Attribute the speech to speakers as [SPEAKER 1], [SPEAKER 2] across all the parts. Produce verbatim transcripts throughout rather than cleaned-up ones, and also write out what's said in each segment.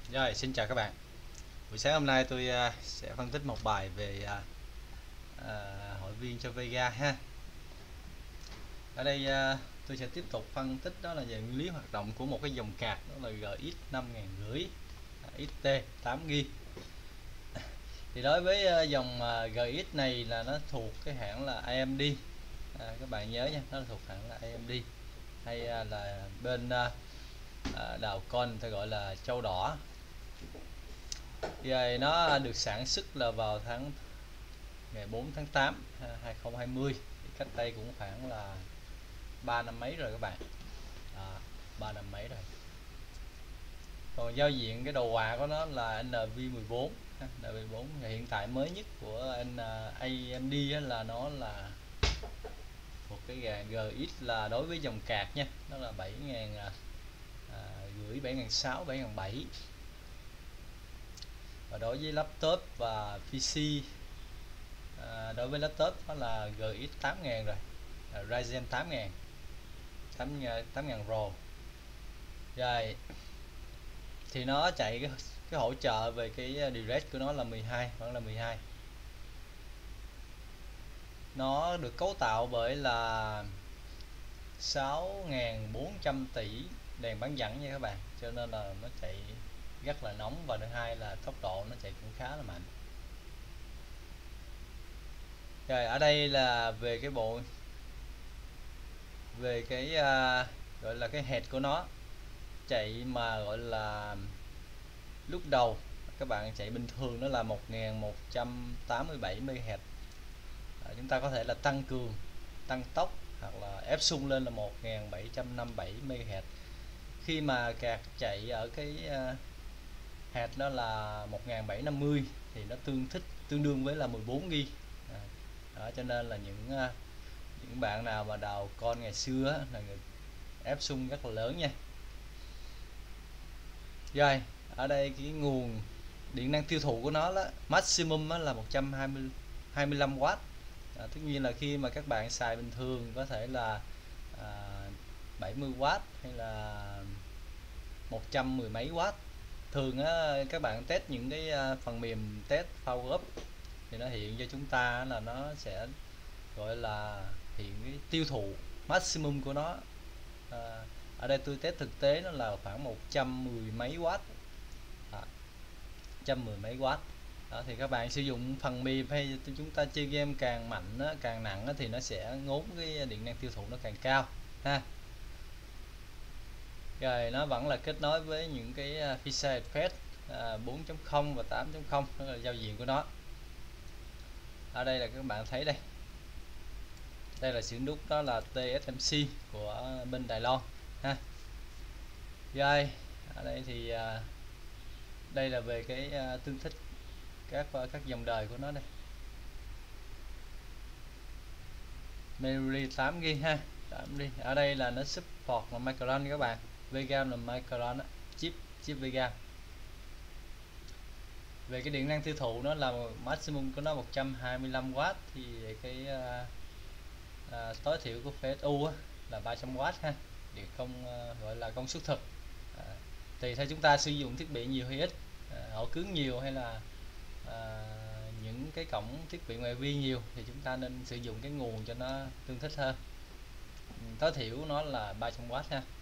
[SPEAKER 1] Rồi, xin chào các bạn. Buổi sáng hôm nay tôi uh, sẽ phân tích một bài về uh, uh, hội viên cho Vega ha. Ở đây uh, tôi sẽ tiếp tục phân tích đó là về nguyên lý hoạt động của một cái dòng card đó là G X năm nghìn năm trăm uh, X T tám gi ga bai. Thì đối với uh, dòng uh, G X này là nó thuộc cái hãng là A M D. À, các bạn nhớ nha, nó là thuộc hãng là A M D hay uh, là bên uh, uh, đào con ta gọi là châu đỏ. Thì nó được sản xuất là vào tháng ngày bốn tháng tám hai không hai không, thì cách đây cũng khoảng là ba năm mấy rồi các bạn. À, ba năm mấy rồi. Còn giao diện cái đầu quà của nó là N V mười bốn. N V mười bốn hiện tại mới nhất của A M D là nó là một cái G X là đối với dòng card nha, nó là bảy nghìn rưỡi, bảy nghìn sáu trăm, bảy nghìn bảy trăm. Và đối với laptop và pê xê, à, đối với laptop nó là G X tám nghìn rồi, à, Ryzen tám nghìn, tám nghìn R. Rồi thì nó chạy cái, cái hỗ trợ về cái DirectX của nó là mười hai, vẫn là mười hai. Nó được cấu tạo bởi là sáu nghìn bốn trăm tỷ đèn bán dẫn nha các bạn, cho nên là nó chạy rất là nóng, và thứ hai là tốc độ nó chạy cũng khá là mạnh. Rồi ở đây là về cái bộ về cái uh, gọi là cái head của nó chạy mà gọi là lúc đầu các bạn chạy bình thường nó là một nghìn một trăm tám mươi bảy mê ga héc. À, chúng ta có thể là tăng cường, tăng tốc hoặc là ép sung lên là một nghìn bảy trăm năm mươi bảy mê ga héc. Khi mà card chạy ở cái uh, head đó là một nghìn bảy trăm năm mươi thì nó tương thích tương đương với là mười bốn gi ga bai. À, đó, cho nên là những uh, những bạn nào mà đào con ngày xưa á, là người ép sung rất là lớn nha. Rồi ở đây cái nguồn điện năng tiêu thụ của nó đó, maximum đó là một trăm hai mươi lăm oát. À, tất nhiên là khi mà các bạn xài bình thường có thể là à, bảy mươi oát hay là một trăm mười mấy watt. Thường á, các bạn test những cái phần mềm test power up thì nó hiện cho chúng ta là nó sẽ gọi là hiện cái tiêu thụ maximum của nó. À, ở đây tôi test thực tế nó là khoảng một trăm mười mấy watt, à, một trăm mười mấy watt. Đó, thì các bạn sử dụng phần mềm hay chúng ta chơi game càng mạnh á, càng nặng á, thì nó sẽ ngốn cái điện năng tiêu thụ nó càng cao ha. Rồi nó vẫn là kết nối với những cái PCI Express à, bốn chấm không và tám chấm không, đó là giao diện của nó. Ở đây là các bạn thấy đây, đây là xưởng đúc đó là tê ét em xê của bên Đài Loan ha. Rồi ở đây thì à, đây là về cái à, tương thích các các dòng đời của nó đây. Memory tám gi ga bai ha, tám gi ga bai. Ở đây là nó support là Micron các bạn, Vega là Micron đó, chip chip Vega. Về cái điện năng tiêu thụ nó là maximum của nó một trăm hai mươi lăm oát, thì cái uh, uh, tối thiểu của pê ét u á, là ba trăm oát ha, điện công uh, gọi là công suất thực. Uh, tùy theo chúng ta sử dụng thiết bị nhiều hay ít, uh, ổ cứng nhiều hay là uh, những cái cổng thiết bị ngoại vi nhiều, thì chúng ta nên sử dụng cái nguồn cho nó tương thích hơn. Tối thiểu nó là ba trăm oát ha.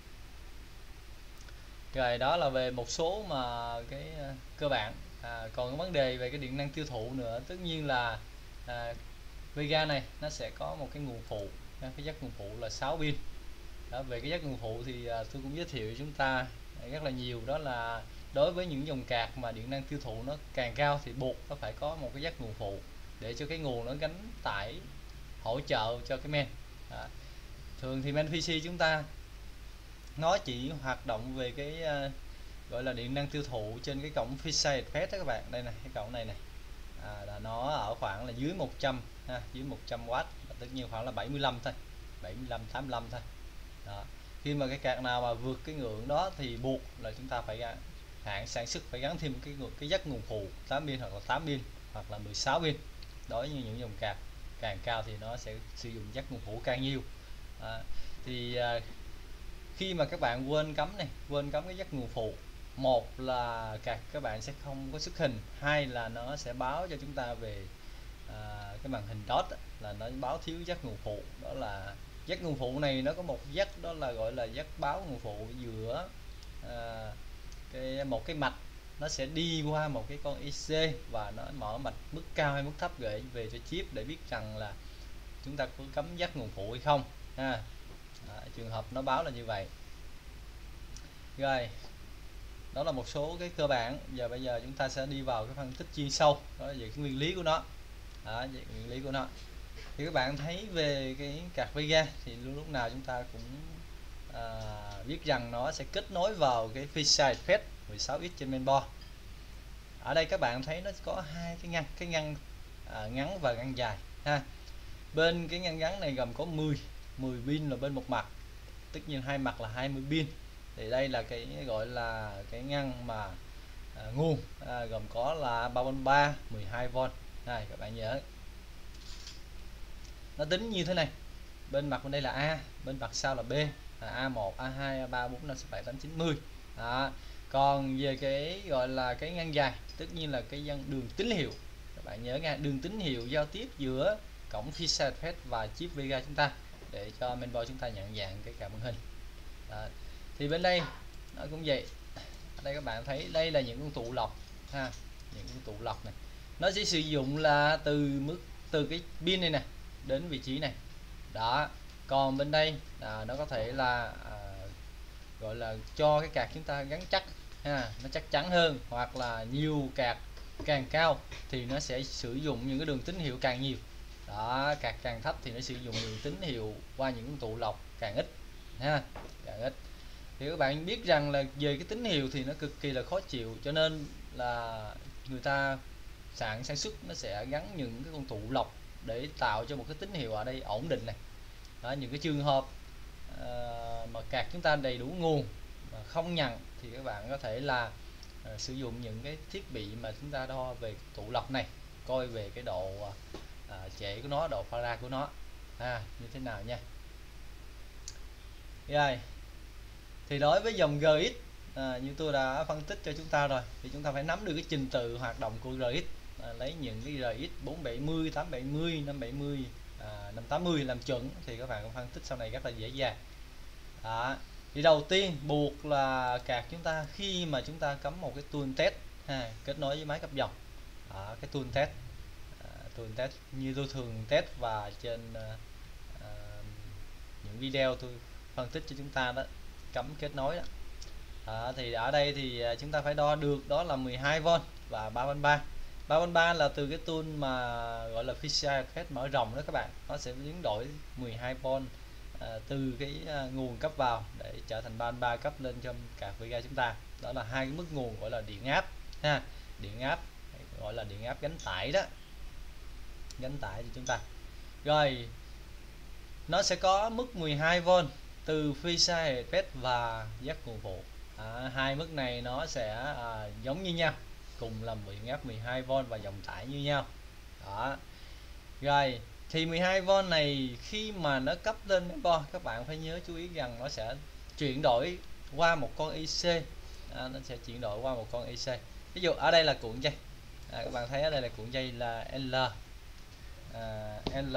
[SPEAKER 1] Rồi đó là về một số mà cái uh, cơ bản. À, còn cái vấn đề về cái điện năng tiêu thụ nữa, tất nhiên là à, Vega này nó sẽ có một cái nguồn phụ, cái jack nguồn phụ là sáu pin. Đó, về cái jack nguồn phụ thì à, tôi cũng giới thiệu chúng ta rất là nhiều, đó là đối với những dòng card mà điện năng tiêu thụ nó càng cao thì buộc nó phải có một cái jack nguồn phụ để cho cái nguồn nó gánh tải hỗ trợ cho cái main. Đó. Thường thì main pê xê chúng ta nó chỉ hoạt động về cái uh, gọi là điện năng tiêu thụ trên cái cổng pê xê i Express đó các bạn. Đây này, cái cổng này này à, là nó ở khoảng là dưới một trăm ha, dưới một trăm oát, tất nhiên khoảng là bảy mươi lăm thôi, bảy mươi lăm tám mươi lăm thôi. Đó. Khi mà cái card nào mà vượt cái ngưỡng đó thì buộc là chúng ta phải hãng sản xuất phải gắn thêm cái cái jack nguồn phụ tám pin hoặc là tám pin hoặc là mười sáu pin. Đối với những dòng card càng cao thì nó sẽ sử dụng jack nguồn phụ càng nhiều. À, thì à, khi mà các bạn quên cắm này, quên cắm cái jack nguồn phụ một là các các bạn sẽ không có xuất hình, hai là nó sẽ báo cho chúng ta về à, cái màn hình dot là nó báo thiếu jack nguồn phụ. Đó là jack nguồn phụ này nó có một jack, đó là gọi là jack báo nguồn phụ giữa à, cái một cái mạch, nó sẽ đi qua một cái con i xê và nó mở mạch mức cao hay mức thấp gửi về cho chip để biết rằng là chúng ta có cắm jack nguồn phụ hay không ha. À, trường hợp nó báo là như vậy. Rồi, đó là một số cái cơ bản. Giờ bây giờ chúng ta sẽ đi vào cái phân tích chuyên sâu, đó là về cái nguyên lý của nó. Đó, về nguyên lý của nó thì các bạn thấy về cái card Vega thì lúc lúc nào chúng ta cũng à, biết rằng nó sẽ kết nối vào cái PCI Express mười sáu x trên mainboard. Ở đây các bạn thấy nó có hai cái ngăn, cái ngăn à, ngắn và ngăn dài ha. Bên cái ngăn ngắn này gồm có mười mười pin là bên một mặt, tất nhiên hai mặt là hai mươi pin. Thì đây là cái gọi là cái ngăn mà à, nguồn à, gồm có là ba von ba mười hai von. Này các bạn nhớ, nó tính như thế này: bên mặt bên đây là A, bên mặt sau là B, là A một, A hai, A ba, bốn, năm, sáu, bảy, tám, chín, mười. Đó. Còn về cái gọi là cái ngăn dài, tất nhiên là cái đường tín hiệu. Các bạn nhớ nha, đường tín hiệu giao tiếp giữa cổng pê xê i Express và chip Vega chúng ta để cho mainboard chúng ta nhận dạng cái cảm màn hình. Đó. Thì bên đây nó cũng vậy. Ở đây các bạn thấy đây là những con tụ lọc ha, những con tụ lọc này nó sẽ sử dụng là từ mức từ cái pin này nè đến vị trí này. Đó. Còn bên đây à, nó có thể là à, gọi là cho cái card chúng ta gắn chắc ha, nó chắc chắn hơn, hoặc là nhiều card càng cao thì nó sẽ sử dụng những cái đường tín hiệu càng nhiều. Đó, card càng thấp thì nó sử dụng đường tín hiệu qua những tụ lọc càng ít ha, càng ít. Thì các bạn biết rằng là về cái tín hiệu thì nó cực kỳ là khó chịu, cho nên là người ta sản sản xuất nó sẽ gắn những cái con tụ lọc để tạo cho một cái tín hiệu ở đây ổn định này. Đó, những cái trường hợp uh, mà card chúng ta đầy đủ nguồn mà không nhận thì các bạn có thể là uh, sử dụng những cái thiết bị mà chúng ta đo về tụ lọc này, coi về cái độ uh, trễ của nó, độ pha ra của nó à, như thế nào nha. Rồi, thì đối với dòng giê ích à, như tôi đã phân tích cho chúng ta rồi, thì chúng ta phải nắm được cái trình tự hoạt động của giê ích, à, lấy những cái giê ích bốn bảy mươi, tám bảy mươi, năm bảy mươi, à, năm tám mươi làm chuẩn thì các bạn phân tích sau này rất là dễ dàng. Đó. Thì đầu tiên buộc là card chúng ta khi mà chúng ta cắm một cái tool test ha, kết nối với máy cấp dòng, à, cái tool test, à, tool test như tôi thường test và trên à, à, những video tôi phân tích cho chúng ta đó, cắm kết nối đó. À, thì ở đây thì chúng ta phải đo được đó là mười hai von và ba von ba. ba von ba là từ cái tool mà gọi là pê xê i Express mở rộng đó các bạn, nó sẽ biến đổi mười hai von à, từ cái à, nguồn cấp vào để trở thành ba von ba cấp lên cho cả Vega chúng ta. Đó là hai cái mức nguồn gọi là điện áp ha, điện áp gọi là điện áp gánh tải đó, gánh tải cho chúng ta. Rồi nó sẽ có mức mười hai von từ pê xê i Express và jack nguồn phụ. À, hai mức này nó sẽ à, giống như nhau, cùng là điện áp mười hai von và dòng tải như nhau. Đó. Rồi thì mười hai von này khi mà nó cấp lên mainboard, các bạn phải nhớ chú ý rằng nó sẽ chuyển đổi qua một con i xê, à, nó sẽ chuyển đổi qua một con i xê. Ví dụ ở đây là cuộn dây, à, các bạn thấy ở đây là cuộn dây là L à, L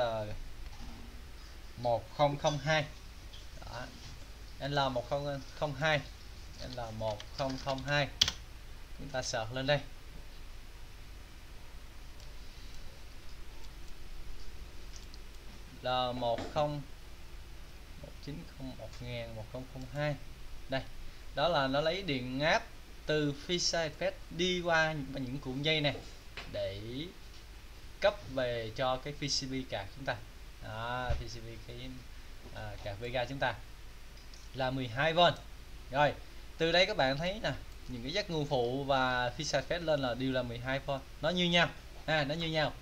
[SPEAKER 1] một không không hai. Đó. L một không không hai, L một không không hai, chúng ta search lên đây. L một không một chín không một nghìn một không không hai. Đây, đó là nó lấy điện áp từ pê xê i Express đi qua những cuộn dây này để cấp về cho cái pê xê bê card chúng ta. Đó, pê xê bê cái à, card Vega chúng ta là mười hai von. Rồi, từ đây các bạn thấy nè, những cái jack nguồn phụ và pê xê i Express lên là đều là mười hai von, nó như nhau. À, nó như nhau.